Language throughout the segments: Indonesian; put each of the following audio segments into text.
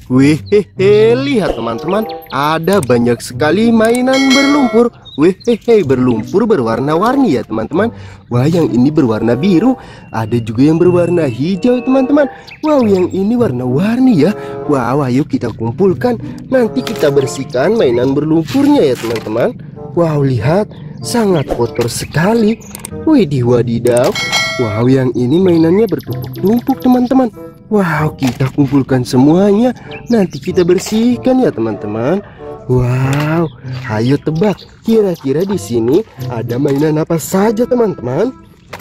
Wehehe, lihat teman-teman, ada banyak sekali mainan berlumpur. Wehehe, berlumpur berwarna-warni ya teman-teman. Wah, yang ini berwarna biru, ada juga yang berwarna hijau teman-teman. Wow, yang ini warna-warni ya. Wow, ayo kita kumpulkan, nanti kita bersihkan mainan berlumpurnya ya teman-teman. Wow, lihat, sangat kotor sekali. Widih wadidaw. Wow, yang ini mainannya bertumpuk-tumpuk teman-teman. Wow, kita kumpulkan semuanya, nanti kita bersihkan ya teman-teman. Wow, ayo tebak, kira-kira di sini ada mainan apa saja teman-teman?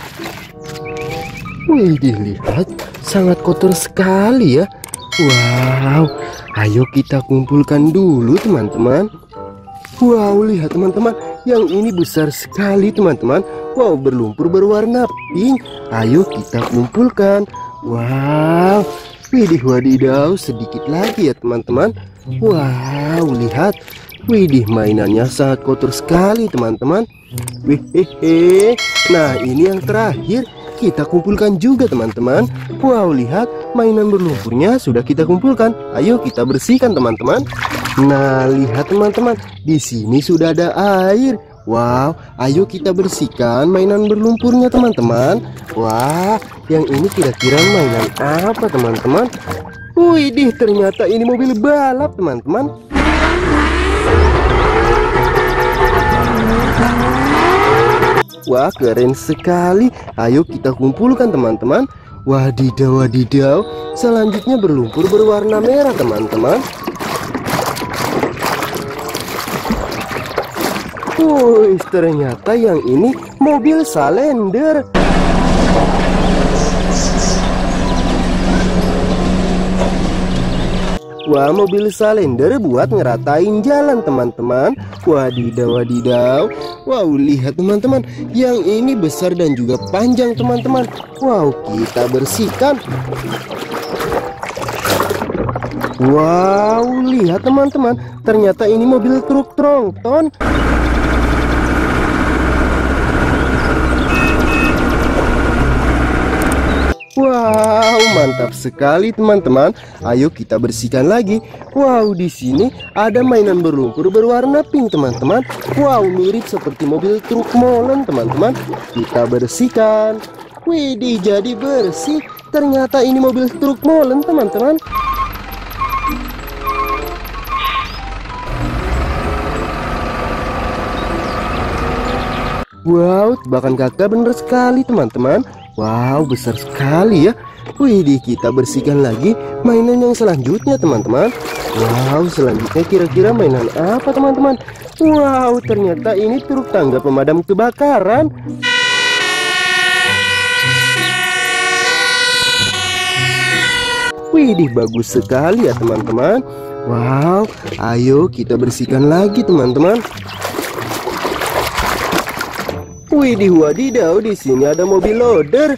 Wih, dilihat, sangat kotor sekali ya. Wow, ayo kita kumpulkan dulu teman-teman. Wow, lihat teman-teman, yang ini besar sekali teman-teman. Wow, berlumpur berwarna pink. Ayo kita kumpulkan. Wow, widih wadidaw, sedikit lagi ya teman-teman. Wow, lihat, widih mainannya sangat kotor sekali teman-teman. Wihehe. Nah, ini yang terakhir, kita kumpulkan juga teman-teman. Wow, lihat, mainan berlumpurnya sudah kita kumpulkan. Ayo kita bersihkan teman-teman. Nah, lihat teman-teman, di sini sudah ada air. Wow, ayo kita bersihkan mainan berlumpurnya teman-teman. Wah, yang ini kira-kira mainan apa teman-teman? Widih, ternyata ini mobil balap teman-teman. Wah, keren sekali. Ayo kita kumpulkan teman-teman. Wadidaw wadidaw, selanjutnya berlumpur berwarna merah teman-teman. Wih, ternyata yang ini mobil Salender. Wah, mobil Salender buat ngeratain jalan teman-teman. Wadidaw wadidaw. Wow, lihat teman-teman, yang ini besar dan juga panjang teman-teman. Wow, kita bersihkan. Wow, lihat teman-teman, ternyata ini mobil truk tronton. Wow, mantap sekali teman-teman. Ayo kita bersihkan lagi. Wow, di sini ada mainan berlumpur berwarna pink teman-teman. Wow, mirip seperti mobil truk molen teman-teman. Kita bersihkan. Widih, jadi bersih. Ternyata ini mobil truk molen teman-teman. Wow, tebakan kakak benar sekali teman-teman. Wow, besar sekali ya. Widih, kita bersihkan lagi mainan yang selanjutnya teman-teman. Wow, selanjutnya kira-kira mainan apa teman-teman? Wow, ternyata ini truk tangga pemadam kebakaran. Widih, bagus sekali ya teman-teman. Wow, ayo kita bersihkan lagi teman-teman. Widih wadidaw, di sini ada mobil loader.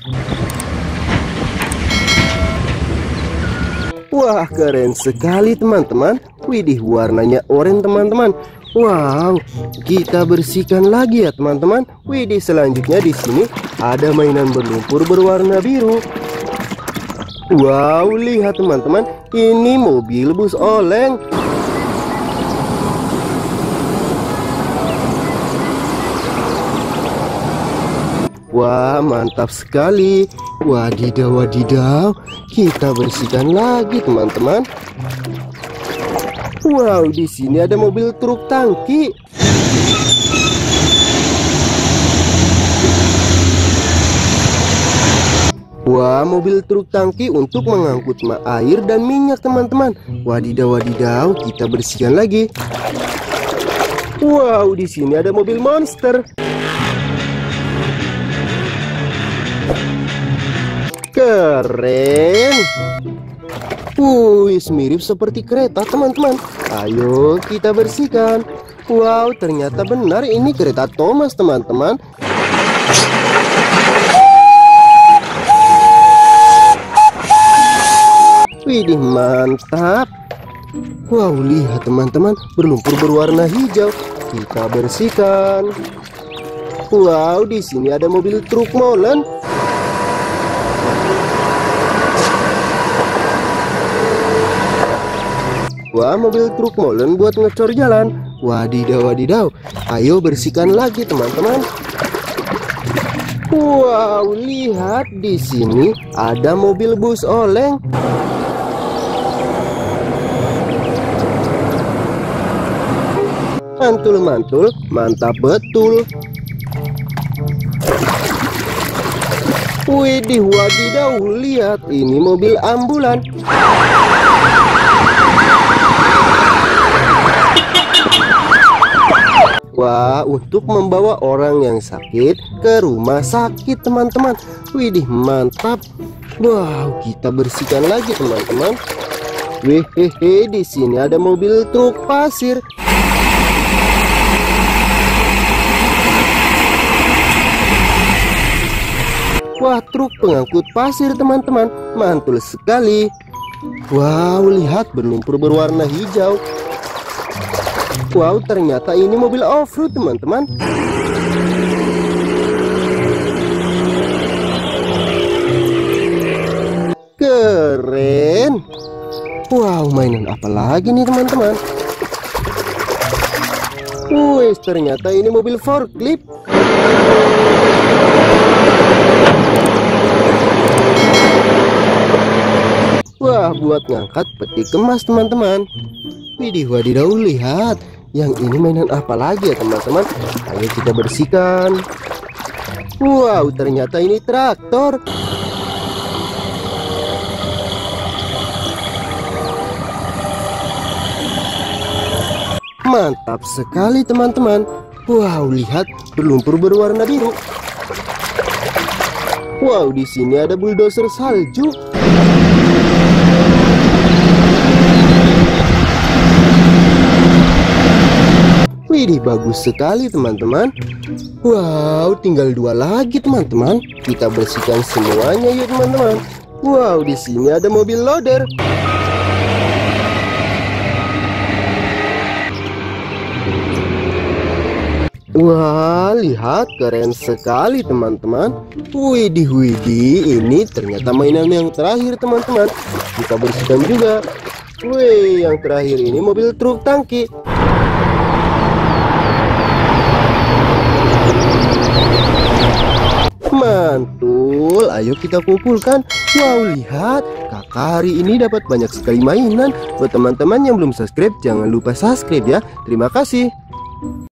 Wah, keren sekali teman-teman. Widih, warnanya oranye teman-teman. Wow, kita bersihkan lagi ya teman-teman. Widih, selanjutnya di sini ada mainan berlumpur berwarna biru. Wow, lihat teman-teman, ini mobil bus oleng. Wah, mantap sekali. Wadidaw wadidaw, kita bersihkan lagi teman-teman. Wow, di sini ada mobil truk tangki. Wah, mobil truk tangki untuk mengangkut air dan minyak teman-teman. Wadidaw wadidaw, kita bersihkan lagi. Wow, di sini ada mobil monster. Keren. Wih, mirip seperti kereta teman-teman. Ayo kita bersihkan. Wow, ternyata benar ini kereta Thomas teman-teman. Widih, mantap. Wow, lihat teman-teman, berlumpur berwarna hijau. Kita bersihkan. Wow, di sini ada mobil truk molen. Wah, mobil truk molen buat ngecor jalan. Wadidaw, wadidaw. Ayo bersihkan lagi teman-teman. Wow, lihat di sini ada mobil bus oleng. Mantul-mantul, mantap betul. Widih, wadidaw, lihat ini mobil ambulan. Wah, untuk membawa orang yang sakit ke rumah sakit teman-teman. Widih, mantap. Wow, kita bersihkan lagi teman-teman. Wehehe, di sini ada mobil truk pasir. Wah, truk pengangkut pasir teman-teman. Mantul sekali. Wow, lihat berlumpur berwarna hijau. Wow, ternyata ini mobil off-road teman-teman. Keren. Wow, mainan apa lagi nih teman-teman? Wih, ternyata ini mobil forklift. Wah, buat ngangkat peti kemas teman-teman. Widih, wadidaw, lihat. Yang ini mainan apa lagi ya teman-teman? Ayo kita bersihkan. Wow, ternyata ini traktor. Mantap sekali teman-teman. Wow, lihat berlumpur berwarna biru. Wow, di sini ada bulldozer salju. Widih, bagus sekali teman-teman. Wow, tinggal 2 lagi teman-teman. Kita bersihkan semuanya yuk teman-teman. Wow, di sini ada mobil loader. Wah, lihat, keren sekali teman-teman. Widih, widih, ini ternyata mainan yang terakhir teman-teman. Kita bersihkan juga. Wih, yang terakhir ini mobil truk tangki. Mantul, ayo kita kumpulkan. Wow, lihat, kakak hari ini dapat banyak sekali mainan. Buat teman-teman yang belum subscribe, jangan lupa subscribe ya. Terima kasih.